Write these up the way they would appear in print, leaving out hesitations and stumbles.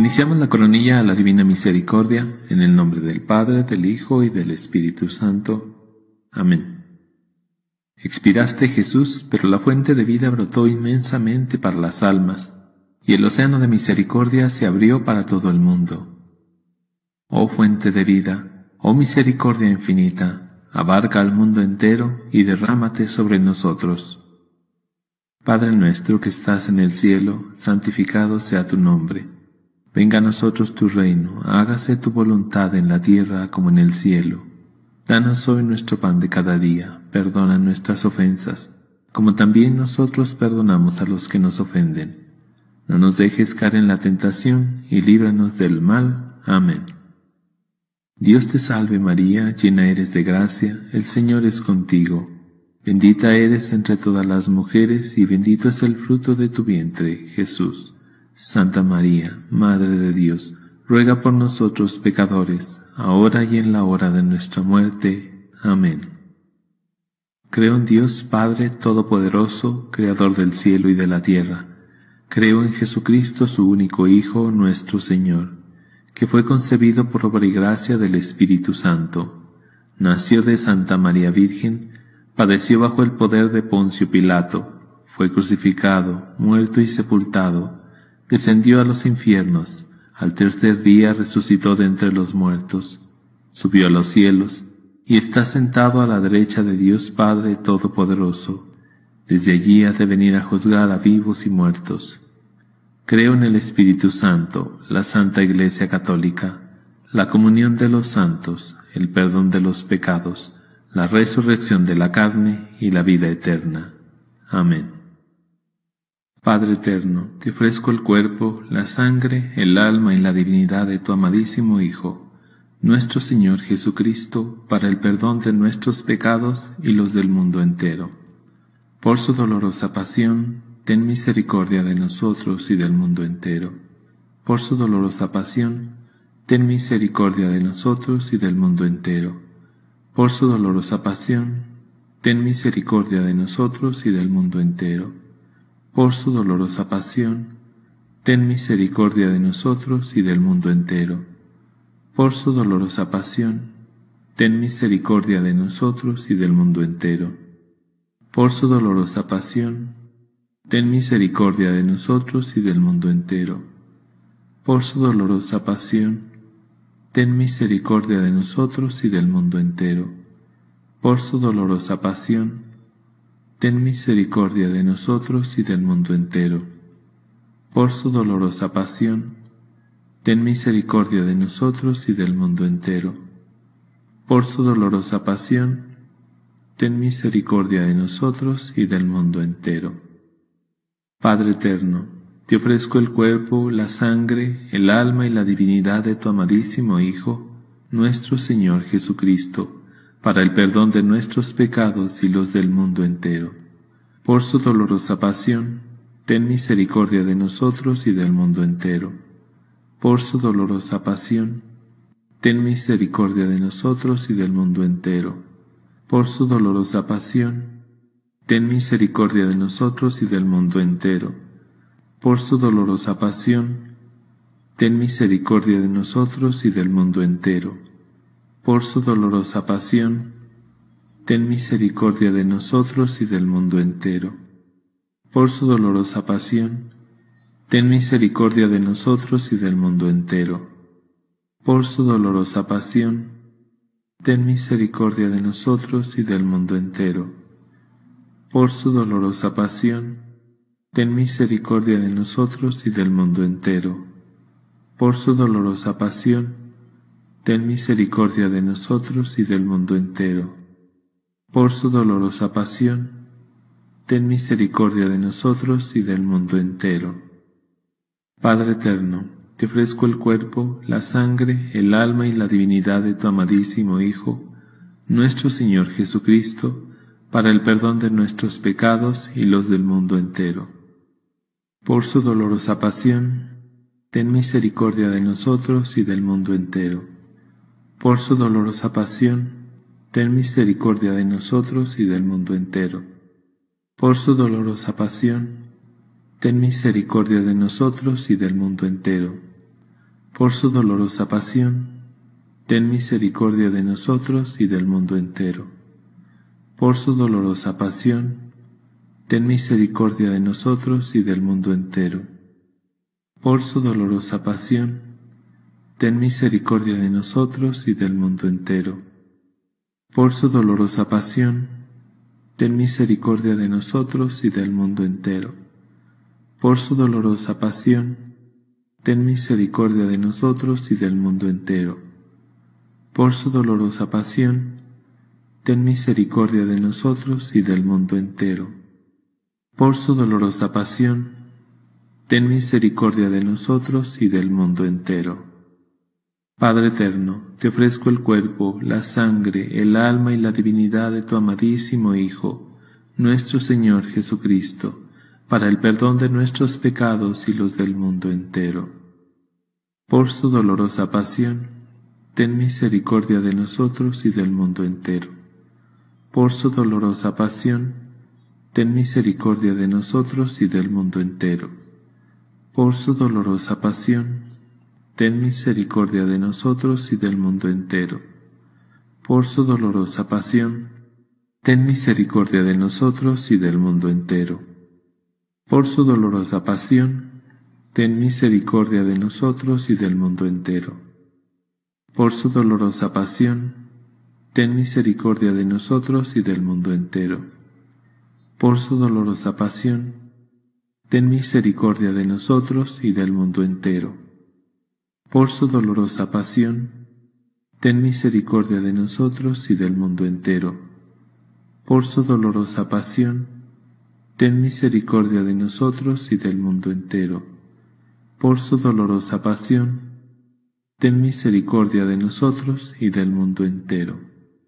Iniciamos la coronilla a la Divina Misericordia, en el nombre del Padre, del Hijo y del Espíritu Santo. Amén. Expiraste, Jesús, pero la fuente de vida brotó inmensamente para las almas, y el océano de misericordia se abrió para todo el mundo. Oh fuente de vida, oh misericordia infinita, abarca al mundo entero y derrámate sobre nosotros. Padre nuestro que estás en el cielo, santificado sea tu nombre. Venga a nosotros tu reino, hágase tu voluntad en la tierra como en el cielo. Danos hoy nuestro pan de cada día, perdona nuestras ofensas, como también nosotros perdonamos a los que nos ofenden. No nos dejes caer en la tentación, y líbranos del mal. Amén. Dios te salve María, llena eres de gracia, el Señor es contigo. Bendita eres entre todas las mujeres, y bendito es el fruto de tu vientre, Jesús. Santa María, Madre de Dios, ruega por nosotros pecadores, ahora y en la hora de nuestra muerte. Amén. Creo en Dios Padre Todopoderoso, Creador del cielo y de la tierra. Creo en Jesucristo, su único Hijo, nuestro Señor, que fue concebido por obra y gracia del Espíritu Santo. Nació de Santa María Virgen, padeció bajo el poder de Poncio Pilato, fue crucificado, muerto y sepultado, descendió a los infiernos, al tercer día resucitó de entre los muertos, subió a los cielos, y está sentado a la derecha de Dios Padre Todopoderoso. Desde allí ha de venir a juzgar a vivos y muertos. Creo en el Espíritu Santo, la Santa Iglesia Católica, la comunión de los santos, el perdón de los pecados, la resurrección de la carne y la vida eterna. Amén. Padre eterno, te ofrezco el cuerpo, la sangre, el alma y la divinidad de tu amadísimo Hijo, nuestro Señor Jesucristo, para el perdón de nuestros pecados y los del mundo entero. Por su dolorosa pasión, ten misericordia de nosotros y del mundo entero. Por su dolorosa pasión, ten misericordia de nosotros y del mundo entero. Por su dolorosa pasión, ten misericordia de nosotros y del mundo entero. Por su dolorosa pasión, ten misericordia de nosotros y del mundo entero. Por su dolorosa pasión, ten misericordia de nosotros y del mundo entero. Por su dolorosa pasión, ten misericordia de nosotros y del mundo entero. Por su dolorosa pasión, ten misericordia de nosotros y del mundo entero. Por su dolorosa pasión, ten misericordia de nosotros y del mundo entero. Por su dolorosa pasión, ten misericordia de nosotros y del mundo entero. Por su dolorosa pasión, ten misericordia de nosotros y del mundo entero. Padre eterno, te ofrezco el cuerpo, la sangre, el alma y la divinidad de tu amadísimo Hijo, nuestro Señor Jesucristo, para el perdón de nuestros pecados y los del mundo entero. Por su dolorosa pasión, ten misericordia de nosotros y del mundo entero. Por su dolorosa pasión, ten misericordia de nosotros y del mundo entero. Por su dolorosa pasión, ten misericordia de nosotros y del mundo entero. Por su dolorosa pasión, ten misericordia de nosotros y del mundo entero. Por su dolorosa pasión, ten misericordia de nosotros y del mundo entero. Por su dolorosa pasión, ten misericordia de nosotros y del mundo entero. Por su dolorosa pasión, ten misericordia de nosotros y del mundo entero. Por su dolorosa pasión, ten misericordia de nosotros y del mundo entero. Por su dolorosa pasión, ten misericordia de nosotros y del mundo entero. Por su dolorosa pasión, ten misericordia de nosotros y del mundo entero. Padre eterno, te ofrezco el cuerpo, la sangre, el alma y la divinidad de tu amadísimo Hijo, nuestro Señor Jesucristo, para el perdón de nuestros pecados y los del mundo entero. Por su dolorosa pasión, ten misericordia de nosotros y del mundo entero. Por su dolorosa pasión, ten misericordia de nosotros y del mundo entero. Por su dolorosa pasión, ten misericordia de nosotros y del mundo entero. por su dolorosa pasión, ten misericordia de nosotros y del mundo entero. Por su dolorosa pasión, ten misericordia de nosotros y del mundo entero. Por su dolorosa pasión, ten misericordia de nosotros y del mundo entero. Por su dolorosa pasión, ten misericordia de nosotros y del mundo entero. Por su dolorosa pasión, ten misericordia de nosotros y del mundo entero. Por su dolorosa pasión, ten misericordia de nosotros y del mundo entero. Por su dolorosa pasión, ten misericordia de nosotros y del mundo entero. Padre eterno, te ofrezco el cuerpo, la sangre, el alma y la divinidad de tu amadísimo Hijo, nuestro Señor Jesucristo, para el perdón de nuestros pecados y los del mundo entero. Por su dolorosa pasión, ten misericordia de nosotros y del mundo entero. Por su dolorosa pasión, ten misericordia de nosotros y del mundo entero. Por su dolorosa pasión, ten misericordia de nosotros y del mundo entero. Por su dolorosa pasión, ten misericordia de nosotros y del mundo entero. Por su dolorosa pasión, ten misericordia de nosotros y del mundo entero. Por su dolorosa pasión, ten misericordia de nosotros y del mundo entero. Por su dolorosa pasión, ten misericordia de nosotros y del mundo entero. Por su dolorosa pasión, ten misericordia de nosotros y del mundo entero. Por su dolorosa pasión, ten misericordia de nosotros y del mundo entero. Por su dolorosa pasión, ten misericordia de nosotros y del mundo entero.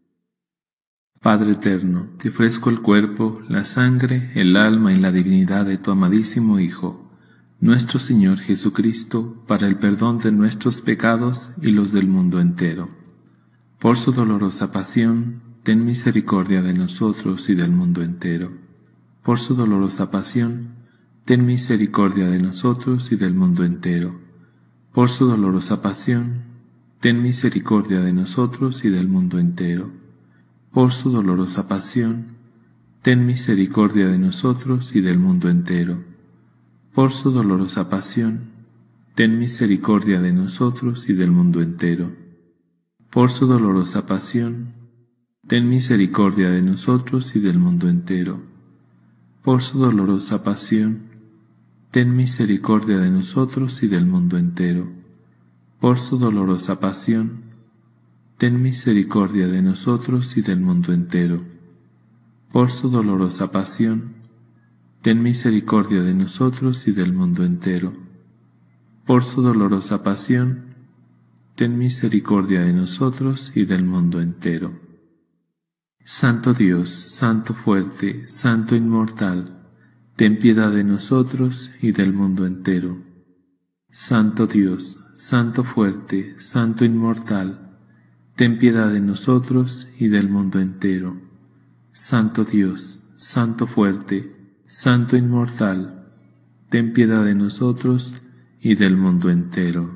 Padre eterno, te ofrezco el cuerpo, la sangre, el alma y la divinidad de tu amadísimo Hijo, nuestro Señor Jesucristo, para el perdón de nuestros pecados y los del mundo entero. Por su dolorosa pasión, ten misericordia de nosotros y del mundo entero. Por su dolorosa pasión, ten misericordia de nosotros y del mundo entero. Por su dolorosa pasión, ten misericordia de nosotros y del mundo entero. Por su dolorosa pasión, ten misericordia de nosotros y del mundo entero. Por su dolorosa pasión, ten misericordia de nosotros y del mundo entero. Por su dolorosa pasión, ten misericordia de nosotros y del mundo entero. Por su dolorosa pasión, ten misericordia de nosotros y del mundo entero. Por su dolorosa pasión, ten misericordia de nosotros y del mundo entero. Por su dolorosa pasión, ten misericordia de nosotros y del mundo entero. Por su dolorosa pasión, ten misericordia de nosotros y del mundo entero. Santo Dios, Santo fuerte, Santo inmortal, ten piedad de nosotros y del mundo entero. Santo Dios, Santo fuerte, Santo inmortal, ten piedad de nosotros y del mundo entero. Santo Dios, Santo fuerte, Santo inmortal, ten piedad de nosotros y del mundo entero.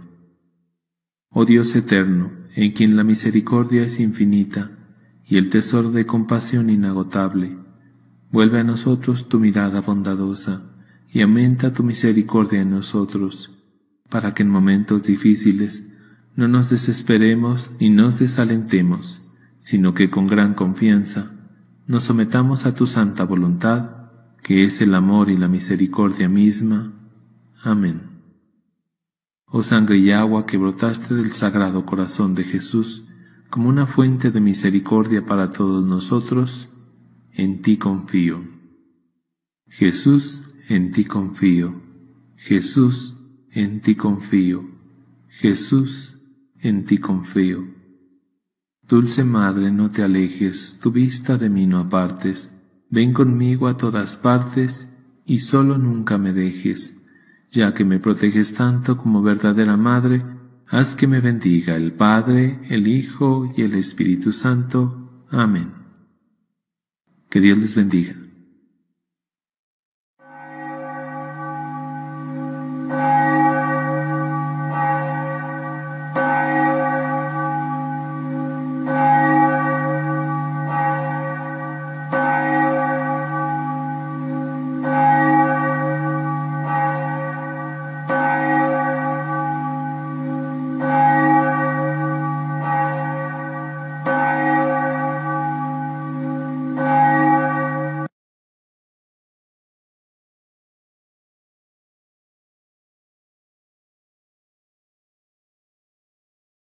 Oh Dios eterno, en quien la misericordia es infinita y el tesoro de compasión inagotable, vuelve a nosotros tu mirada bondadosa y aumenta tu misericordia en nosotros, para que en momentos difíciles no nos desesperemos ni nos desalentemos, sino que con gran confianza nos sometamos a tu santa voluntad, que es el amor y la misericordia misma. Amén. Oh sangre y agua que brotaste del Sagrado Corazón de Jesús, como una fuente de misericordia para todos nosotros, en ti confío. Jesús, en ti confío. Jesús, en ti confío. Jesús, en ti confío. Dulce Madre, no te alejes, tu vista de mí no apartes, ven conmigo a todas partes, y solo nunca me dejes, ya que me proteges tanto como verdadera Madre. Haz que me bendiga el Padre, el Hijo y el Espíritu Santo. Amén. Que Dios les bendiga.